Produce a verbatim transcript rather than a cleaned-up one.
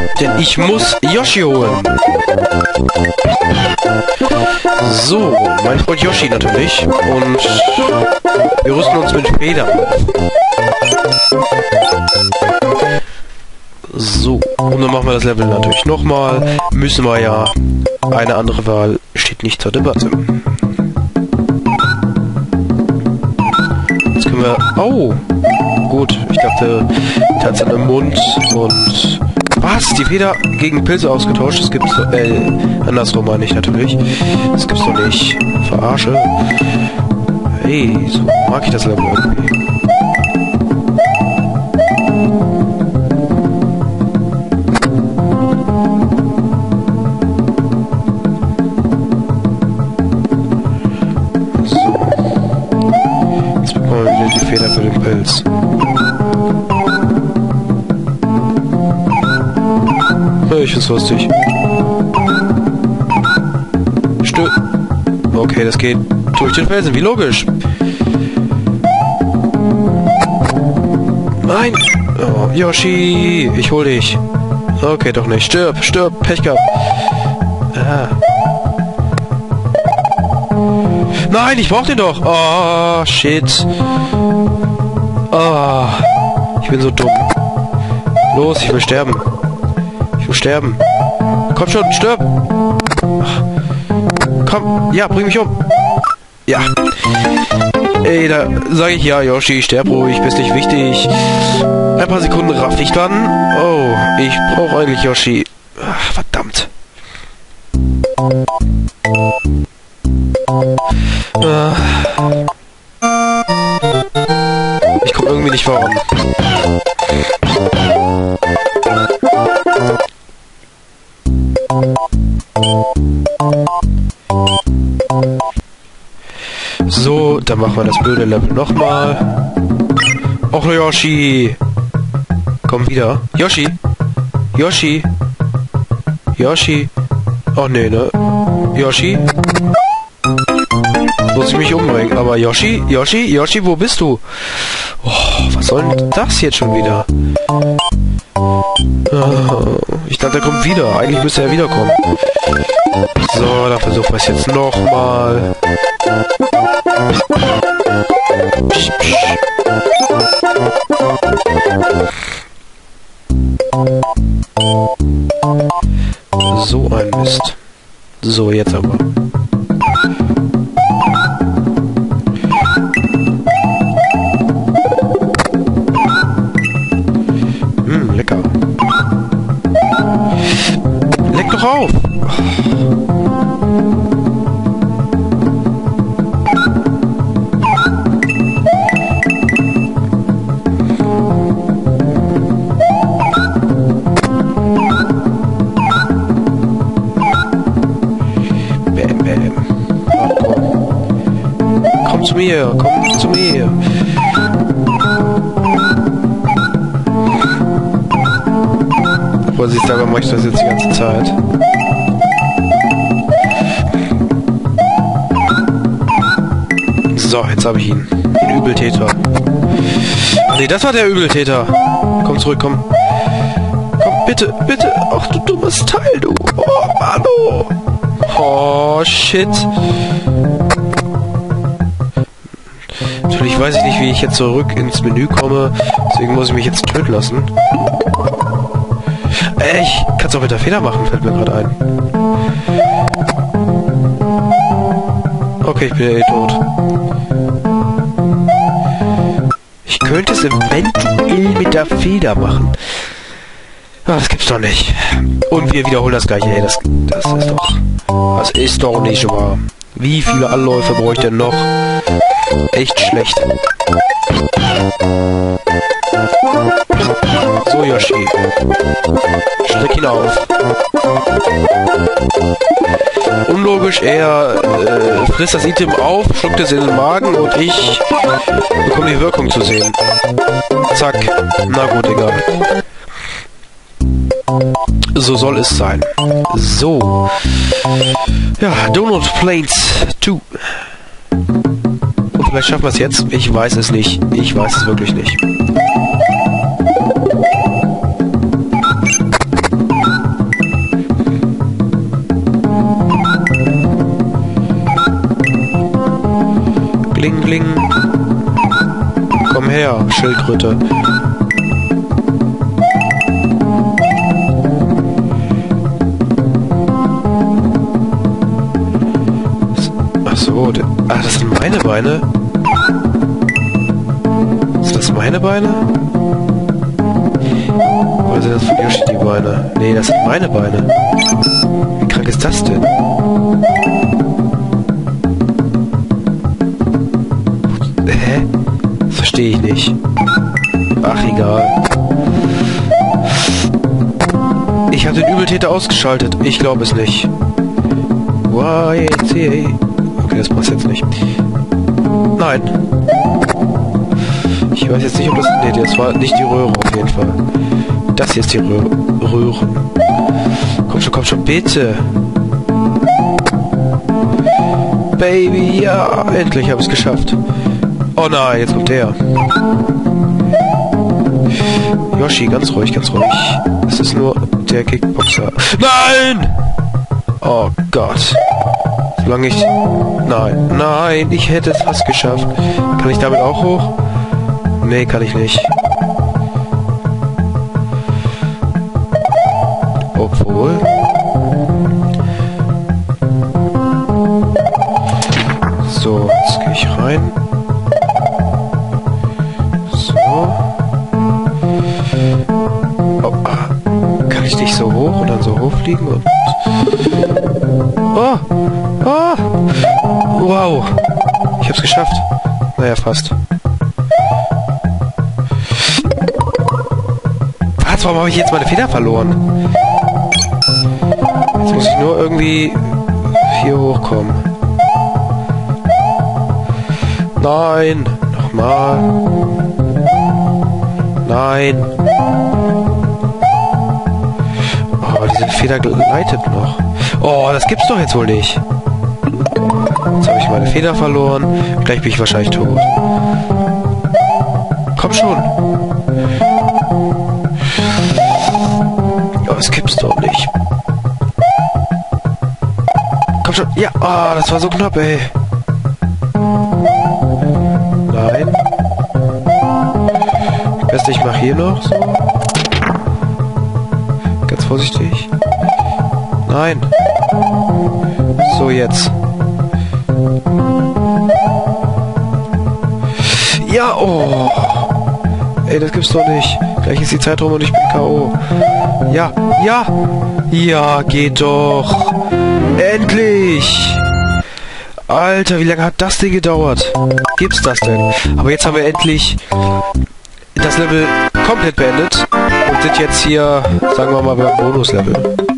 Denn ich muss Yoshi holen. So, mein Freund Yoshi natürlich. Und wir rüsten uns mit Federn. So, und dann machen wir das Level natürlich nochmal. Müssen wir ja. Eine andere Wahl steht nicht zur Debatte. Jetzt können wir... Oh! Gut, ich dachte, der hat seinen Mund und... Was? Die Feder gegen Pilze ausgetauscht? Das gibt's doch... Äh, andersrum meine ich natürlich. Das gibt's doch nicht. Verarsche. Hey, so mag ich das Level irgendwie. Feder für den Pilz. Ich find's lustig. Stö... Okay, das geht durch den Felsen, wie logisch. Nein! Oh, Yoshi! Ich hol dich. Okay, doch nicht. Stirb, stirb, Pech gehabt. Ah. Nein, ich brauch den doch! Oh, shit. Oh, ich bin so dumm. Los, ich will sterben. Ich will sterben. Komm schon, stirb! Ach. Komm, ja, bring mich um. Ja. Ey, da sage ich ja, Yoshi, sterb ruhig, bist nicht wichtig. Ein paar Sekunden raff ich dann. Oh, ich brauche eigentlich Yoshi. Ach, verdammt. Ah. Ich komme irgendwie nicht voran. So, dann machen wir das blöde Level nochmal. Och, Yoshi! Komm wieder. Yoshi! Yoshi! Yoshi! Oh, nee, ne? Yoshi? Muss ich mich umbringen. Aber Yoshi? Yoshi? Yoshi, wo bist du? Oh, was soll denn das jetzt schon wieder? Oh, ich dachte, er kommt wieder. Eigentlich müsste er wiederkommen. So, dann versuchen wir es jetzt nochmal. Psch, psch. So ein Mist. So, jetzt aber. Hm, lecker. Leck doch auf! Komm zu mir, komm zu mir. Obwohl, ich selber mache ich das jetzt die ganze Zeit. So, jetzt habe ich ihn. Den Übeltäter. Ach nee, das war der Übeltäter. Komm zurück, komm. Komm, bitte, bitte. Ach, du dummes Teil, du. Oh, Mano. Oh, shit. Natürlich weiß ich nicht, wie ich jetzt zurück ins Menü komme. Deswegen muss ich mich jetzt töten lassen. Äh, ich kann es auch mit der Feder machen, fällt mir gerade ein. Okay, ich bin ja eh tot. Ich könnte es eventuell mit der Feder machen. Ah, das gibt's doch nicht. Und wir wiederholen das gleiche. Ey, das, das ist doch... Das ist doch nicht wahr. Wie viele Anläufe brauche ich denn noch? Echt schlecht. So, Yoshi. Streck ihn auf. Unlogisch, er äh, frisst das Item auf, schluckt es in den Magen und ich bekomme die Wirkung zu sehen. Zack. Na gut, egal. So soll es sein. So. Ja, Donut Plains zwei. Und vielleicht schaffen wir es jetzt. Ich weiß es nicht. Ich weiß es wirklich nicht. Säugling. Komm her, Schildkröte. Ach so, ah, das sind meine Beine. Sind das meine Beine? Oder sind das von Yoshi die Beine? Nee, das sind meine Beine. Wie krank ist das denn? Hä? Das verstehe ich nicht. Ach, egal. Ich habe den Übeltäter ausgeschaltet. Ich glaube es nicht. Y C A. Okay, das passt jetzt nicht. Nein. Ich weiß jetzt nicht, ob das... Nee, das war nicht die Röhre auf jeden Fall. Das hier ist die Rö Röhren. Komm schon, komm schon, bitte. Baby, ja. Endlich habe ich es geschafft. Oh nein, jetzt kommt der. Yoshi, ganz ruhig, ganz ruhig. Es ist nur der Kickboxer. Nein! Oh Gott. Solange ich... Nein, nein, ich hätte es fast geschafft. Kann ich damit auch hoch? Nee, kann ich nicht. Obwohl... So, jetzt gehe ich rein. So. Oh, ah. Kann ich dich so hoch und dann so hochfliegen und... Oh! Oh! Wow! Ich hab's geschafft. Naja, fast. Was? Warum habe ich jetzt meine Feder verloren? Jetzt muss ich nur irgendwie hier hochkommen. Nein! Nochmal. Nein! Oh, diese Feder gleitet noch. Oh, das gibt's doch jetzt wohl nicht. Jetzt habe ich meine Feder verloren. Gleich bin ich wahrscheinlich tot. Komm schon. Oh, das gibt's doch nicht. Komm schon. Ja, oh, das war so knapp, ey. Nein. Beste, ich mache hier noch so. Ganz vorsichtig. Nein. So, jetzt. Ja, oh. Ey, das gibt's doch nicht. Gleich ist die Zeit rum und ich bin K O Ja, ja. Ja, geht doch. Endlich. Alter, wie lange hat das Ding gedauert? Gibt's das denn? Aber jetzt haben wir endlich das Level komplett beendet und sind jetzt hier, sagen wir mal, beim Bonuslevel.